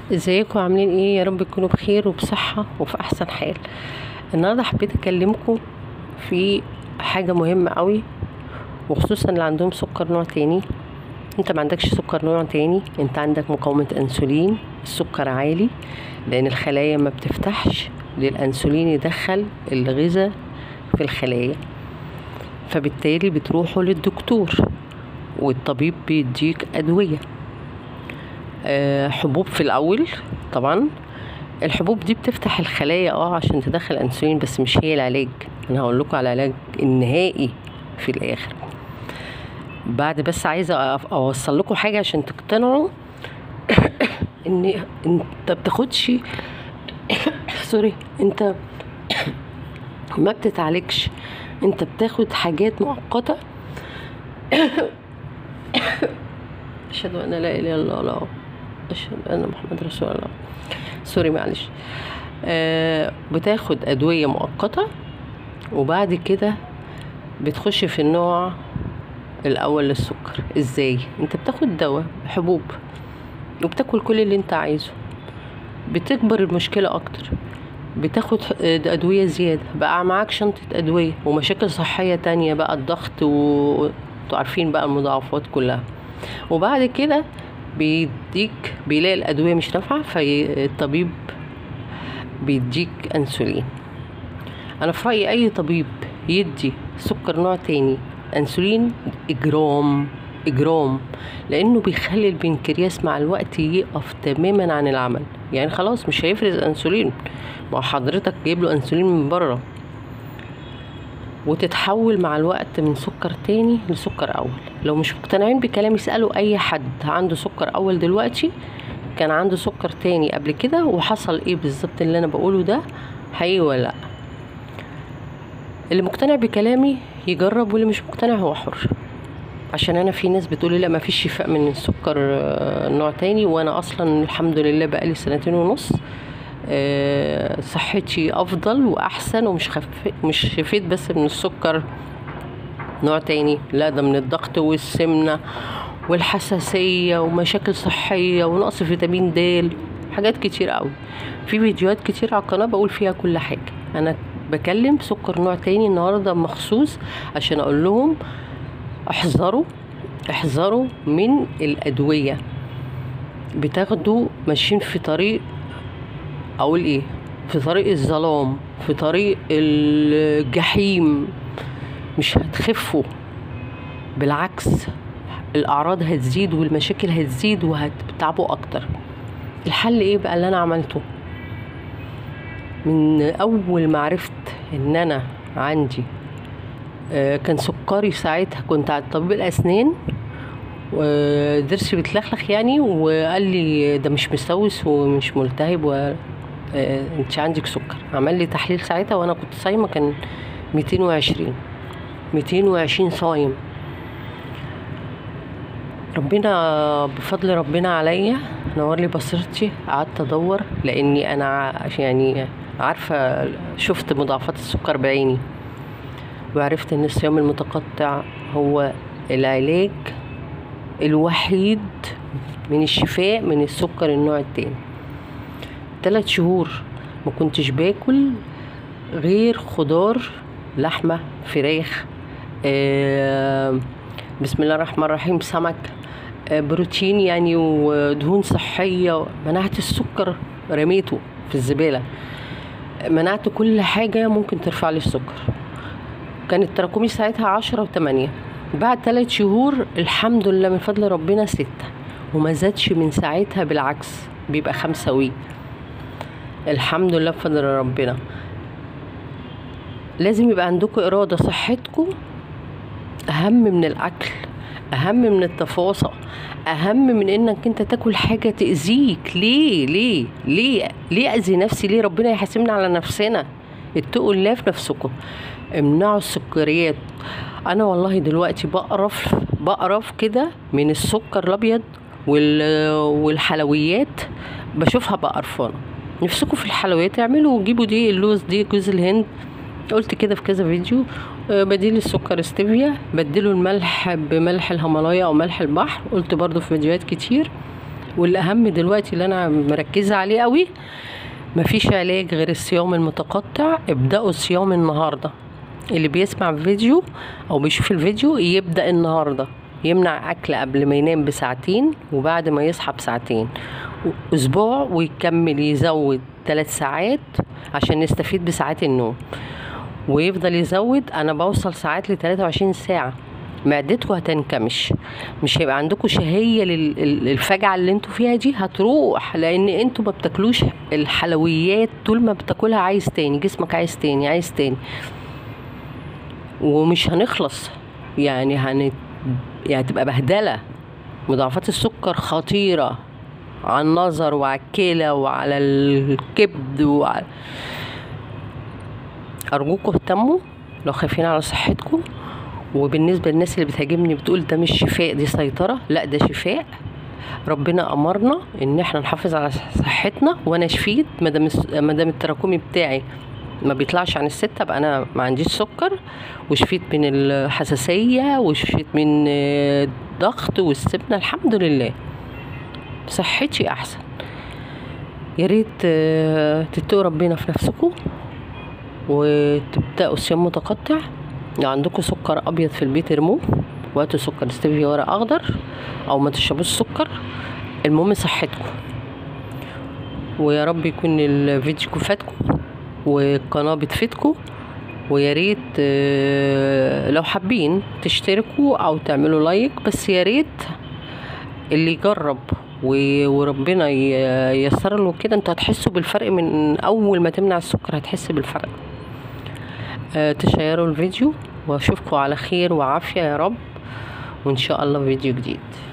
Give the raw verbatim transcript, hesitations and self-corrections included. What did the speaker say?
ازيكم عاملين ايه؟ يا رب تكونوا بخير وبصحة وفي احسن حال. النهارده حبيت اكلمكم في حاجة مهمة قوي، وخصوصا اللي عندهم سكر نوع تاني. انت ما عندكش سكر نوع تاني، انت عندك مقاومة انسولين، السكر عالي لان الخلايا ما بتفتحش للانسولين يدخل الغذاء في الخلايا، فبالتالي بتروحوا للدكتور والطبيب بيديك ادوية أه حبوب في الاول. طبعا الحبوب دي بتفتح الخلايا اه عشان تدخل انسولين، بس مش هي العلاج. انا هقول لكم على العلاج النهائي في الاخر. بعد بس عايزه اوصل لكم حاجه عشان تقتنعوا ان انت بتاخدش سوري انت ما بتتعالجش، انت بتاخد حاجات مؤقته. اشهد ان لا اله الا الله، اشهد ان محمد رسول الله. سوري معلش. آه بتاخد ادويه مؤقته، وبعد كده بتخش في النوع الاول للسكر. ازاي؟ انت بتاخد دواء حبوب وبتاكل كل اللي انت عايزه، بتكبر المشكله اكتر، بتاخد ادويه زياده، بقى معاك شنطه ادويه ومشاكل صحيه تانية، بقى الضغط و عارفين بقى المضاعفات كلها. وبعد كده بيديك بيلاقي الادويه مش نافعه، فالطبيب بيديك انسولين. انا في رايي اي طبيب يدي سكر نوع تاني انسولين اجرام اجرام، لانه بيخلي البنكرياس مع الوقت يقف تماما عن العمل. يعني خلاص مش هيفرز انسولين، ما حضرتك جايب له انسولين من بره، وتتحول مع الوقت من سكر تاني لسكر اول. لو مش مقتنعين بكلامي اسألوا اي حد عنده سكر اول دلوقتي كان عنده سكر تاني قبل كده وحصل ايه بالظبط اللي انا بقوله ده، حقيقي ولا لا. اللي مقتنع بكلامي يجرب، واللي مش مقتنع هو حر. عشان انا في ناس بتقولي لا ما فيش شفاء من السكر نوع تاني، وانا اصلا الحمد لله بقالي سنتين ونص صحتي افضل واحسن، ومش خف مش شفيت بس من السكر نوع تاني، لا ده من الضغط والسمنه والحساسيه ومشاكل صحيه ونقص فيتامين د، حاجات كتير قوي. في فيديوهات كتير على القناه بقول فيها كل حاجه. انا بكلم سكر نوع تاني النهارده مخصوص عشان اقول لهم احذروا احذروا من الادويه. بتاخدوا ماشيين في طريق، اقول ايه، في طريق الظلام، في طريق الجحيم، مش هتخفوا، بالعكس الاعراض هتزيد والمشاكل هتزيد وهتتعبوا اكتر. الحل ايه بقى اللي انا عملته؟ من اول ما عرفت ان انا عندي آه كان سكري ساعتها، كنت عند طبيب الاسنان ودرسي بتلخلخ يعني، وقال لي ده مش مسوس ومش ملتهب و آه انت عندك سكر. عمل لي تحليل ساعتها وانا كنت صايمه، كان ميتين وعشرين ميتين وعشرين صايم. ربنا بفضل ربنا عليا نور لي بصيرتي، قعدت ادور لاني انا يعني عارفه، شفت مضاعفات السكر بعيني، وعرفت ان الصيام المتقطع هو العلاج الوحيد من الشفاء من السكر النوع التاني. ثلاث شهور ما كنتش باكل غير خضار، لحمه، فراخ، آه بسم الله الرحمن الرحيم، سمك، آه بروتين يعني ودهون صحيه. منعت السكر، رميته في الزباله، منعت كل حاجه ممكن ترفع لي السكر. كانت تراكمي ساعتها عشرة وثمانية، بعد ثلاث شهور الحمد لله من فضل ربنا ستة، وما زادش من ساعتها، بالعكس بيبقى خمسة وي. الحمد لله بفضل ربنا. لازم يبقى عندكم إرادة، صحتكم أهم من الأكل، أهم من التفاصيل، أهم من إنك أنت تاكل حاجة تأذيك. ليه ليه ليه ليه أذي نفسي؟ ليه؟ ربنا يحاسبنا على نفسنا. اتقوا الله في نفسكم، امنعوا السكريات. انا والله دلوقتي بقرف بقرف كده من السكر الابيض والحلويات، بشوفها بقرفانه. نفسكم في الحلويات اعملوا وجيبوا دي اللوز، دي جوز الهند، قلت كده في كذا فيديو. بديل السكر ستيفيا، بدلوا الملح بملح الهيمالايا او ملح البحر، قلت برضو في فيديوهات كتير. والاهم دلوقتي اللي انا مركزه عليه قوي، مفيش علاج غير الصيام المتقطع. ابدأوا صيام النهارده، اللي بيسمع فيديو او بيشوف الفيديو يبدأ النهارده، يمنع اكل قبل ما ينام بساعتين وبعد ما يصحى بساعتين، اسبوع ويكمل يزود ثلاث ساعات عشان نستفيد بساعات النوم، ويفضل يزود. انا بوصل ساعات ل ثلاثة وعشرين ساعة، معدتكم هتنكمش، مش هيبقى عندكم شهية للفجعة اللي انتوا فيها دي، هتروح، لان انتوا ما بتاكلوش الحلويات. طول ما بتاكلها عايز تاني، جسمك عايز تاني عايز تاني، ومش هنخلص يعني هن يعني تبقى بهدلة. مضاعفات السكر خطيرة على النظر وعلى الكلى وعلى الكبد وعلى... أرجوكم اهتموا لو خايفين على صحتكم. وبالنسبة للناس اللي بتهاجمني بتقول ده مش شفاء، دي سيطرة، لا ده شفاء. ربنا أمرنا إن احنا نحافظ على صحتنا، وأنا شفيت مادام مادام التراكمي بتاعي ما بيطلعش عن الستة، بقى أنا ما عنديش سكر، وشفيت من الحساسية وشفيت من الضغط والسمنة، الحمد لله صحتي أحسن. يا ريت تتقوا ربنا في نفسكم وتبدأوا صيام متقطع. لو عندكم سكر ابيض في البيت ارموه، وهاتوا سكر ستيفيا ورق اخضر، او ما تشربوش سكر، المهم صحتكم. ويا رب يكون الفيديو فاتكم والقناه بتفيدكم. ويا ريت لو حابين تشتركوا او تعملوا لايك، بس يا ريت اللي يجرب وربنا ييسر له كده، انتوا هتحسوا بالفرق من اول ما تمنع السكر، هتحس بالفرق. تشيروا الفيديو، واشوفكم على خير وعافية يا رب، وان شاء الله فيديو جديد.